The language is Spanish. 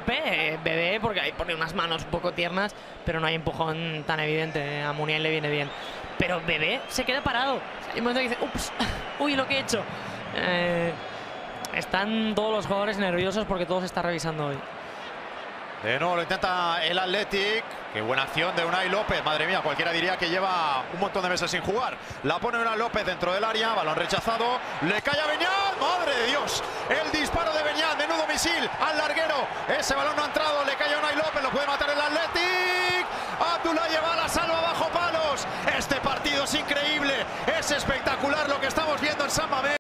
golpe, Bebé, porque ahí pone unas manos un poco tiernas, pero no hay empujón tan evidente. A Muniain le viene bien. Pero Bebé se queda parado. O sea, hay un momento que dice, ups, uy, lo que he hecho. Están todos los jugadores nerviosos porque todo se está revisando hoy. De nuevo lo intenta el Athletic. Qué buena acción de Unai López. Madre mía, cualquiera diría que lleva un montón de meses sin jugar. La pone Unai López dentro del área. Balón rechazado. Le cae a Beñat. ¡Madre de Dios! El disparo de Beñat. Menudo misil al larguero. Ese balón no ha entrado. Le cae a Unai López. Lo puede matar el Athletic. Abdoulaye Bala salva bajo palos. Este partido es increíble. Es espectacular lo que estamos viendo en San Mamés.